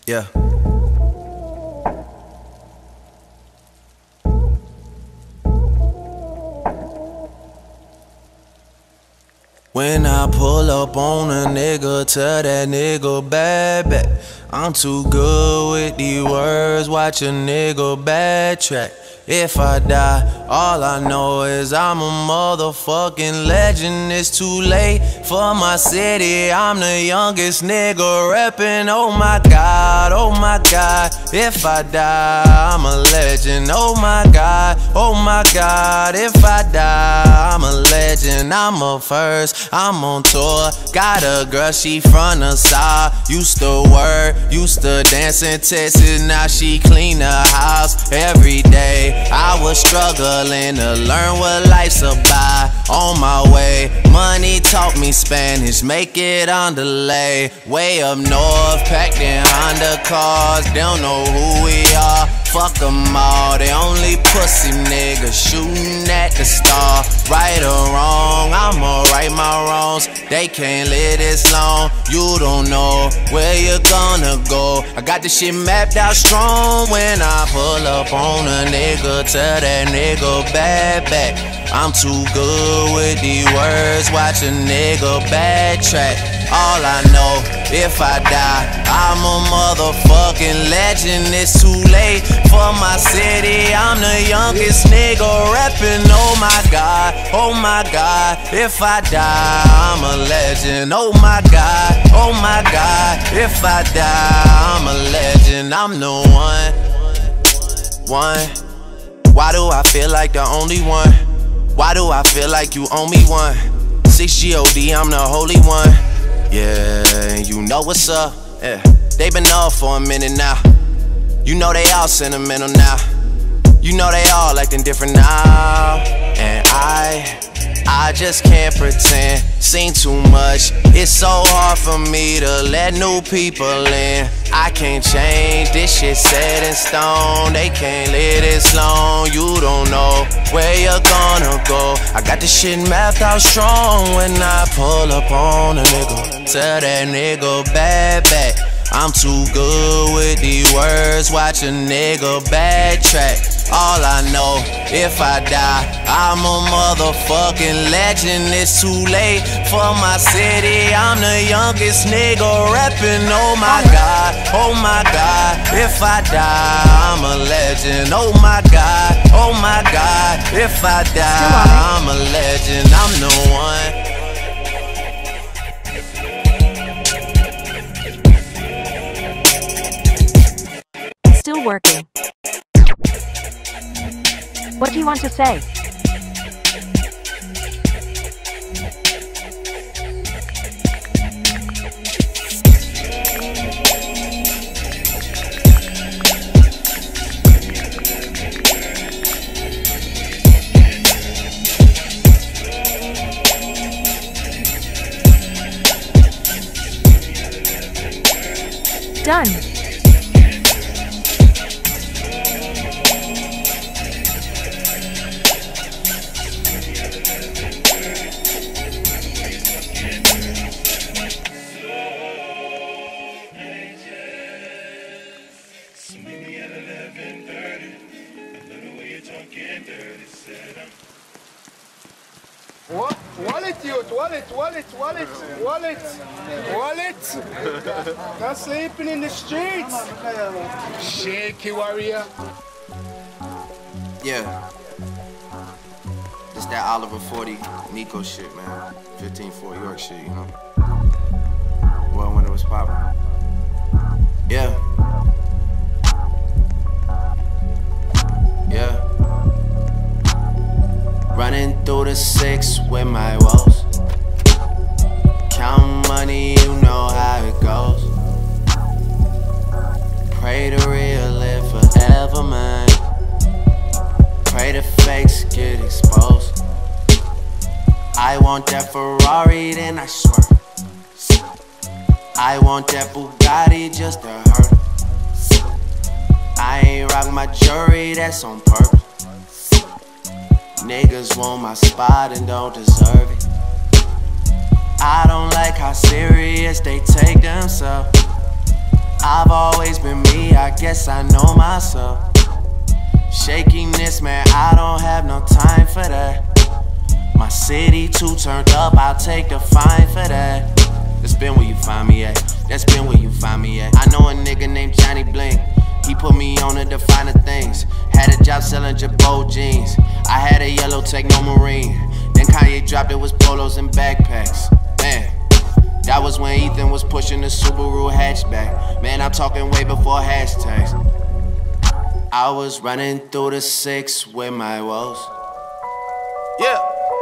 Yeah. When I pull up on a nigga, tell that nigga bad back. I'm too good with these words, watch a nigga backtrack. If I die, all I know is I'm a motherfucking legend. It's too late for my city, I'm the youngest nigga reppin'. Oh my God, oh my God. If I die, I'm a legend. Oh my God, oh my God. If I die, I'm a legend. I'm a first, I'm on tour. Got a girl, she from the south. Used to work, used to dance in Texas. Now she clean the house every day. I was struggling to learn what life's about. On my way, money taught me Spanish, make it on delay. Way up north, packed in Honda cars. They don't know who we are, fuck them all. They only pussy niggas shooting at the star. Right or wrong, I'ma right my wrongs. They can't live this long, you don't know where you're gonna go. I got this shit mapped out strong. When I pull up on a nigga, tell that nigga bad back. I'm too good with these words, watch a nigga backtrack. All I know, if I die, I'm a motherfucking legend. It's too late for my city, I'm the youngest nigga reppin'. Oh my God, oh my God. If I die, I'm a legend. Oh my God, oh my God. If I die, I'm a legend. I'm the one. Why do I feel like the only one? Why do I feel like you owe me one? 6 G.O.D., I'm the holy one. Yeah, you know what's up. Yeah, they been off for a minute now. You know they all sentimental now. You know they all acting different now. And I just can't pretend. Seen too much. It's so hard for me to let new people in. I can't change, this shit set in stone. They can't live this long, you don't know where you're gonna go. I got this shit mapped out strong. When I pull up on a nigga, tell that nigga bad back. I'm too good with these words, watch a nigga backtrack. All I know, if I die, I'm a motherfucking legend. It's too late for my city, I'm the youngest nigga reppin'. Oh my God, oh my God. If I die, I'm a legend. Oh my God, oh my God. If I die, I'm a legend. I'm the one. Still working. What do you want to say? Done. Wallet, youth, wallet. Not sleeping in the streets. Shaky warrior. Yeah. It's that Oliver 40 Nico shit, man. 15-4 York shit, you know. Well, when it was poppin'. Yeah. Yeah. Running through the 6 with my woes. Count money, you know how it goes. Pray the real live forever, man. Pray the fakes get exposed. I want that Ferrari, then I swear. I want that Bugatti just to hurt. I ain't rock my jewelry, that's on purpose. Niggas want my spot and don't deserve it. I don't like how serious they take themselves. I've always been me, I guess I know myself. Shakiness, man, I don't have no time for that. My city too turned up, I'll take the fine for that. That's been where you find me at. That's been where you find me at. I know a nigga named Johnny Bling. He put me on to the finer things. Had a job selling Jabot jeans. I had a yellow Techno Marine. Then Kanye dropped it was polos and backpacks. Man, that was when Ethan was pushing the Subaru hatchback. Man, I'm talking way before hashtags. I was running through the 6 with my woes. Yeah.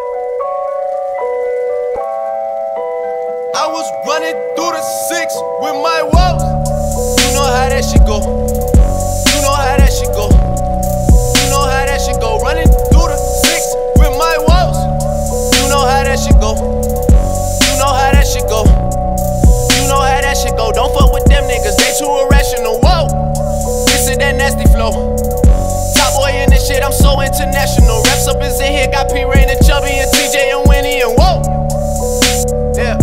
I was running through the 6 with my woes. You know how that shit go. You know how that shit go. You know how that shit go. Running through the 6 with my woes. You know how that shit go. You know how that shit go. You know how that shit go. Don't fuck with them niggas, they too irrational. Whoa, this is that nasty flow. Top boy in this shit, I'm so international. Reps up is in here, got P Rain and Chubby and TJ and Winnie and whoa. Yeah.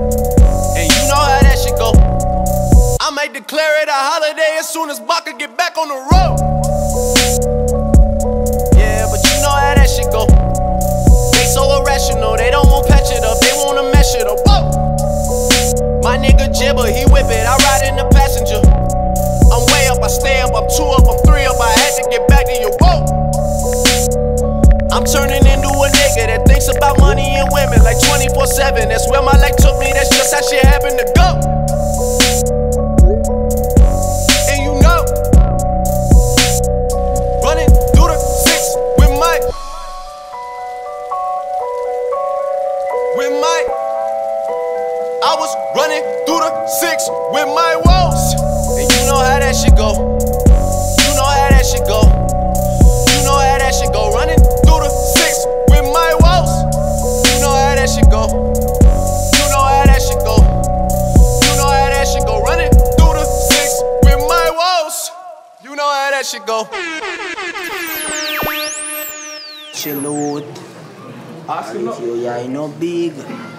I might declare it a holiday as soon as Baka get back on the road. Yeah, but you know how that shit go. They so irrational, they don't want patch it up, they wanna mesh it up. Whoa. My nigga Jibber, he whip it, I ride in the passenger. I'm way up, I stay up, I'm 2 up, I'm 3 up, I had to get back to you. Whoa. I'm turning into a nigga that thinks about money and women like 24/7. That's where my life took me, that's just how shit happened to go. I was running through the 6 with my woes. And you know how that shit go. You know how that shit go. You know how that shit go. Running through the 6 with my woes. You know how that shit go. You know how that shit go. You know how that shit go. Running through the 6 with my woes. You know how that shit go. Chill out. If you are no big.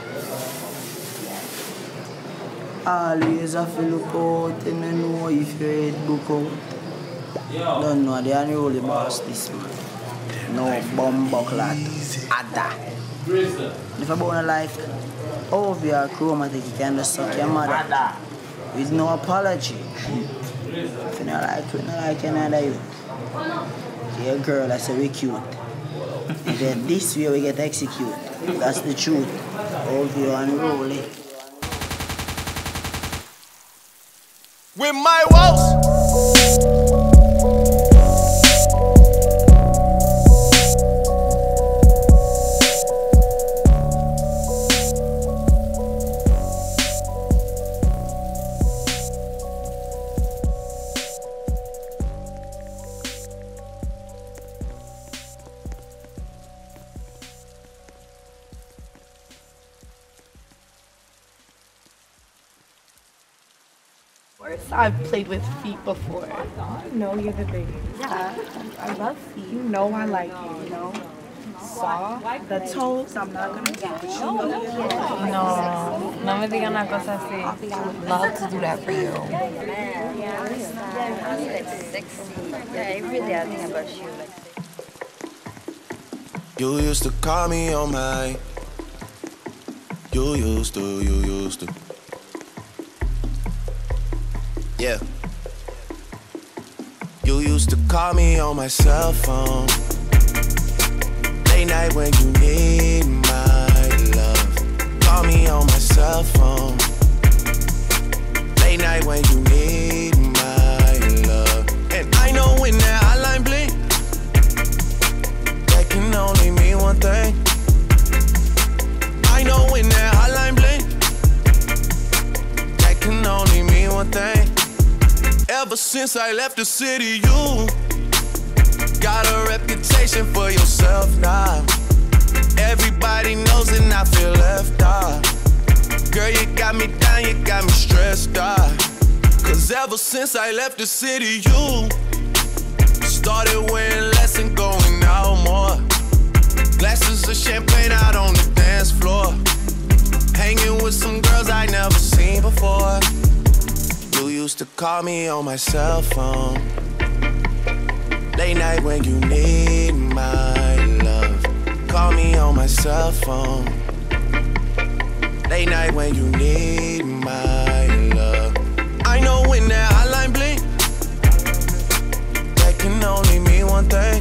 Always have to look out and know if your head book out. Don't know, they are really boss this man. No bumbleclad. Ada. If I born a life, over your chromatic, you can just suck your mother. With no apology. If you don't like another you. Your girl, I say we cute. If you're this way, we get execute. That's the truth. Over you and roll it. With my woes. I've played with feet before. No, you're the biggest. Yeah, I love feet. You know I like it, you know? Saw the toes, I'm not gonna do it. No me digan una cosa así. I would love to do that for you. Yeah, I'm like sexy. Yeah, every day I think about you like sexy. You used to call me on my. You used to. Yeah. You used to call me on my cell phone. Late night when you need my love. Call me on my cell phone. Late night when you need my love. And I know when that hotline blink, that can only mean one thing. I know when that hotline blink, that can only mean one thing. Ever since I left the city, you got a reputation for yourself now. Everybody knows and I feel left out. Girl, you got me down, you got me stressed out. Cause ever since I left the city, you started wearing less and going out more. Glasses of champagne out on the dance floor. Hanging with some girls I never seen before. You used to call me on my cell phone. Late night when you need my love. Call me on my cell phone. Late night when you need my love. I know when that hotline blink, that can only mean one thing.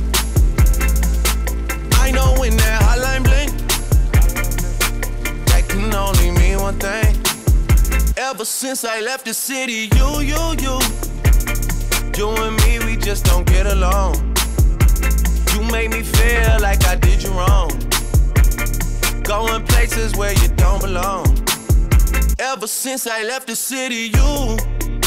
I know when that hotline blink, that can only mean one thing. Ever since I left the city, you and me, we just don't get along. You make me feel like I did you wrong. Going places where you don't belong. Ever since I left the city, you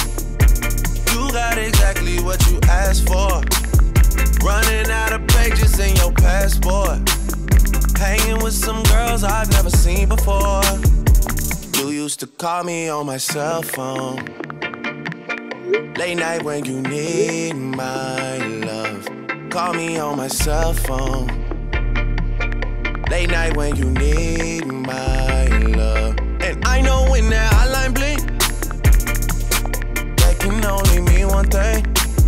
got exactly what you asked for. Running out of pages in your passport. Hanging with some girls I've never seen before. You used to call me on my cell phone. Late night when you need my love. Call me on my cell phone. Late night when you need my love. And I know when that hotline blink, that can only mean one thing.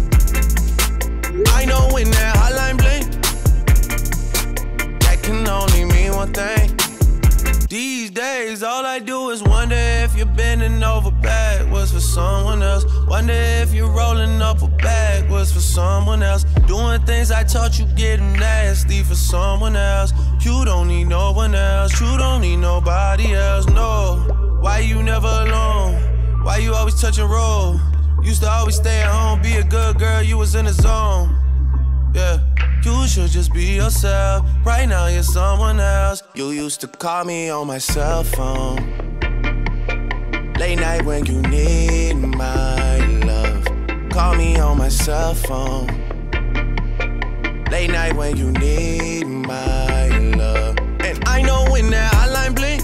I know when that hotline blink, that can only mean one thing. These days, all I do is wonder if you're bending over backwards for someone else. Wonder if you're rolling up a backwards for someone else. Doing things I taught you getting nasty for someone else. You don't need no one else. You don't need nobody else, no. Why you never alone? Why you always touch and roll? Used to always stay at home, be a good girl, you was in the zone. Yeah. You should just be yourself. Right now you're someone else. You used to call me on my cell phone. Late night when you need my love. Call me on my cell phone. Late night when you need my love. And I know when that hotline blink,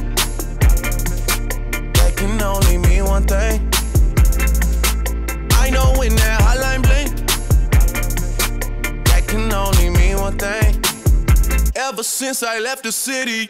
that can only mean one thing. I know when that hotline blink, can only mean one thing. Ever since I left the city,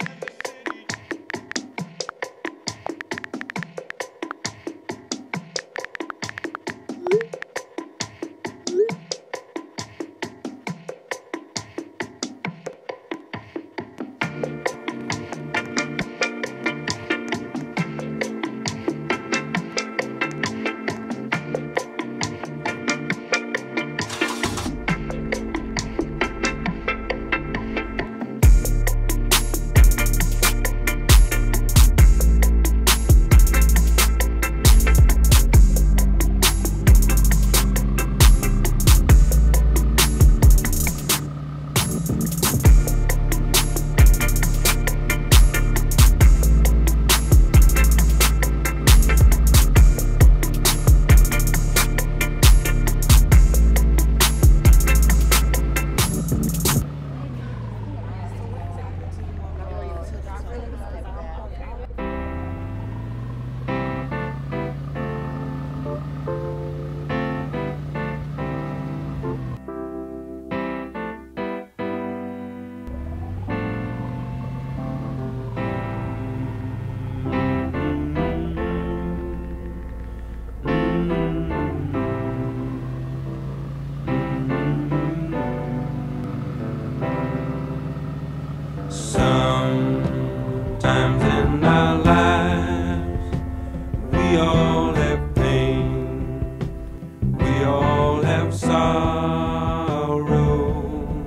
Sometimes in our lives, we all have pain, we all have sorrow.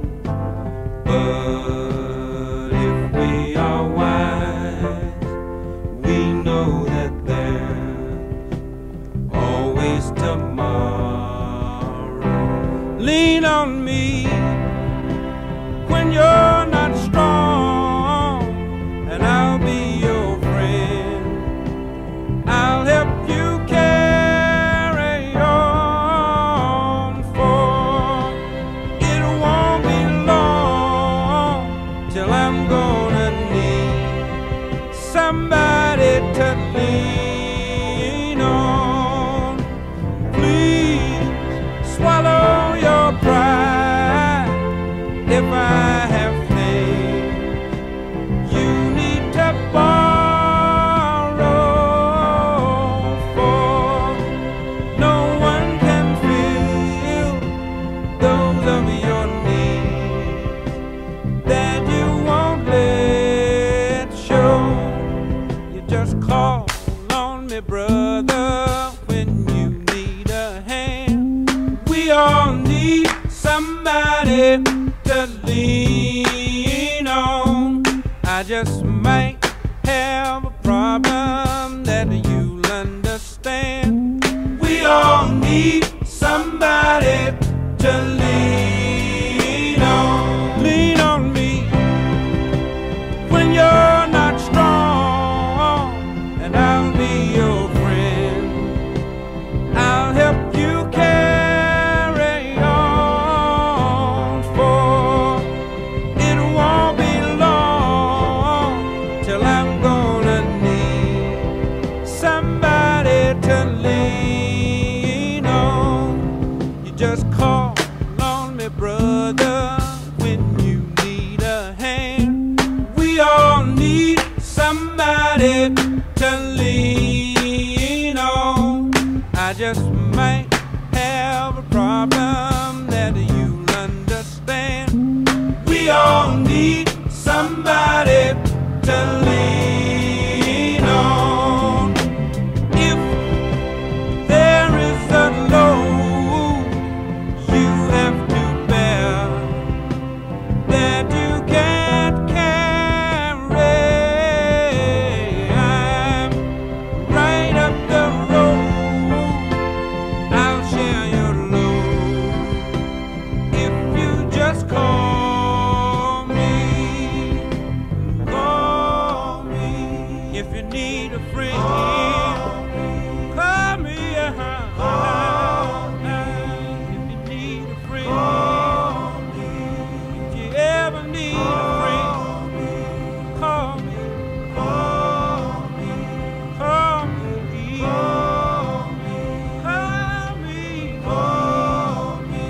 But if we are wise, we know that there's always tomorrow. Lean on me when you're not strong, and I'll be your friend. I'll help you carry on, for it won't be long till I'm gonna need somebody to lean on. Please swallow your pride. If I have faith, you need to borrow, for no one just might have a problem that you'll understand. We all need somebody to lean on. Lean on me when you're not strong, and I'll be your friend. I'll help you carry on, for it won't be long till I'm gonna need somebody to lean on. You just call on me, brother, when you need a hand. We all need somebody to lean on. I just might have a problem that you'll understand. We all need somebody to lean on. If there is a load you have to bear that you can't carry, I'm right up the road. I'll share your load if you just call me. Call me if you need a friend. Call me. If you need a friend. If you ever need a friend, call me. Call me. Call me. Call me. Call me. Call me.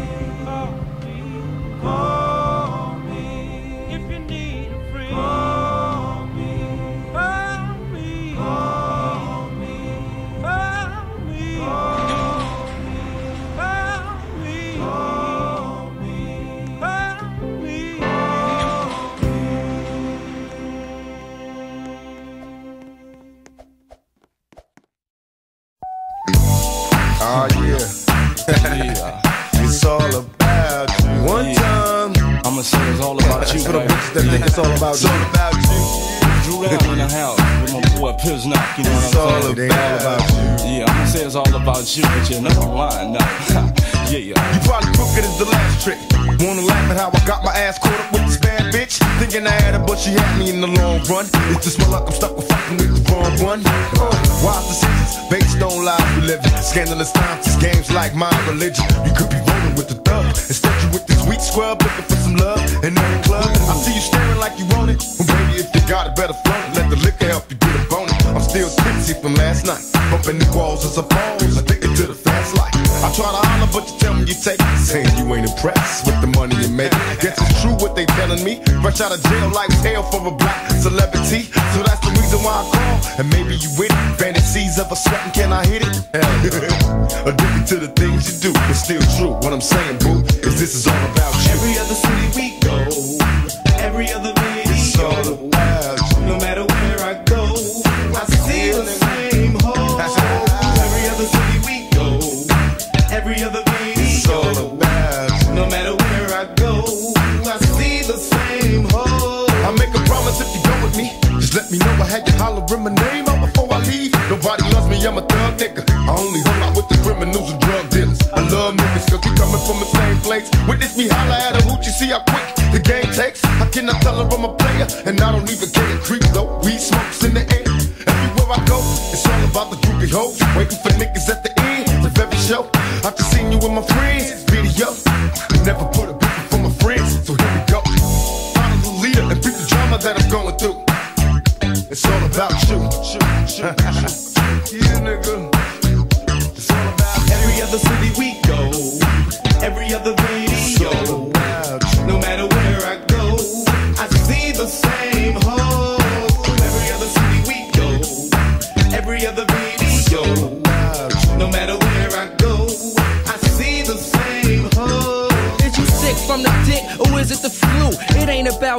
Call me. If you need a friend, call me. Call me. Call me. Call me. Oh yeah. It's all about you. One time. I'ma say it's all about you. For the bitches that think it's all about you. It's all about you. Drew down in the house with my boy Piz Knock, you know It's what all I'm saying? about you. Yeah, I'ma say it's all about you, but you're not lying now. Yeah. You probably crooked as the last trick. Wanna laugh at how I got my ass caught up with this bad bitch? Thinking I had her, but she had me in the long run. It's just my luck, I'm stuck with fucking with the wrong one. Wise decisions based on lies we live in. Scandalous times, these games like my religion. You could be rolling with the thug. Instead you with this weak scrub looking for some love in every club. I see you staring like you want it. Well baby, if you got it, better float it. Let the liquor help you get a bonus. I'm still tipsy from last night. Bumping the walls as a pose, addicted to the fast life. I try to holler, but you tell me you take it. Saying you ain't impressed with the money you make. Guess it's true what they telling me. Fresh out of jail, life's hell for a black celebrity. So that's the reason why I call. And maybe you with it. Fantasies of a sweating, can I hit it? Addicted to the things you do. It's still true. What I'm saying, boo, is this is all about you. Every other city we go, every other video, it's all about you. no matter where I go, I see the same hole. Every other city we go, every other video, It's all about you. no matter where I go, I see the same hole. I make a promise if you go with me, just let me know I had you hollering my name out before I leave. Nobody loves me, I'm a thug nigga. I only hung out with the criminals and drug dealers. I love niggas cause we coming from the same place. Witness me holler at a hoochie, see how quick the game takes. I cannot tell her I'm a player, and I don't even care. Creep though, weed smokes in the air. Everywhere I go, it's all about the groupie hoes. Waiting for niggas at the end of every show. After seeing you with my friends, video. Never put a picture for my friends, so here we go. Follow the leader and beat the drama that I'm going through. It's all about you. Yeah, nigga. It's all about Every other city we go, every other video, no matter where I go, I see the same hole. Every other city we go, every other video, no matter where I go, I see the same hole. Is you sick from the dick, or is it the flu? It ain't about you or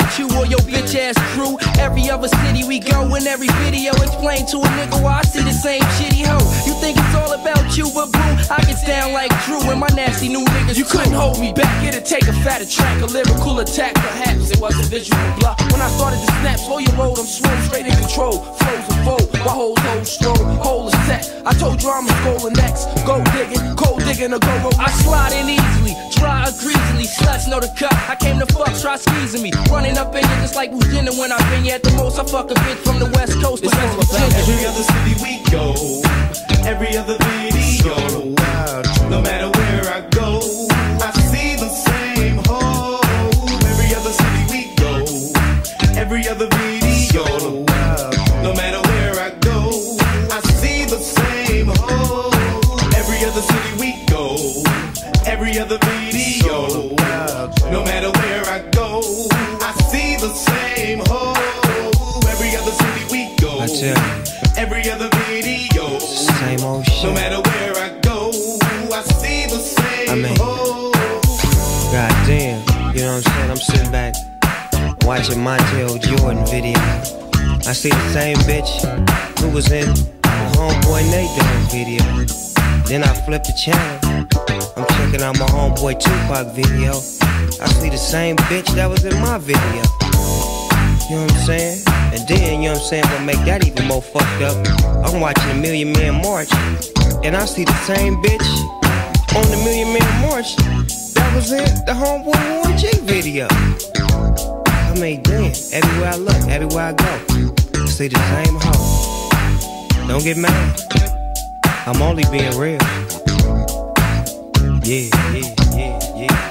your bitch ass crew. Every other city we go, in every video explain to a nigga why I see the same shitty hoe. You think it's all about you, but boo, I get down like Drew and my nasty new niggas. You couldn't hold me back, it'd take a fatter track, a lyrical attack. Perhaps it was a visual block. When I started to snap, slow your road, I'm swole, straight in control. Flows and fold, my whole load stroll, whole is set. I told you I'm a scrolling next. Go digging, cold digging, or go roll. I slide in easily, dry or greasily. Sluts know the cut. I came to fuck, try squeezing me. Running up in you just like who's dinner when I've been here at the most. I fuck a bitch from the West Coast to West Virginia. Every other city we go, every other video. No matter where I go, I see the same hoe. Every other city we go, every other video. No matter where I go, I see the same hoe. Every other city we go, every other video. No matter where I go, I see the same hoe. Every other city we go, every other video. Same old shit. No matter where I go, I see the same hoe. Goddamn, you know what I'm saying? I'm sitting back watching Montel Jordan video. I see the same bitch who was in the Homeboy Nate Dogg video. Then I flip the channel, I'm checking out my Homeboy Tupac video. I see the same bitch that was in my video. You know what I'm saying? And then, you know what I'm saying, what make that even more fucked up, I'm watching a Million Man March, and I see the same bitch on the Million Man March that was in the Homeboy Warren G video. I mean, damn, everywhere I look, everywhere I go, I see the same hoe. Don't get mad, I'm only being real. Yeah, yeah, yeah, yeah.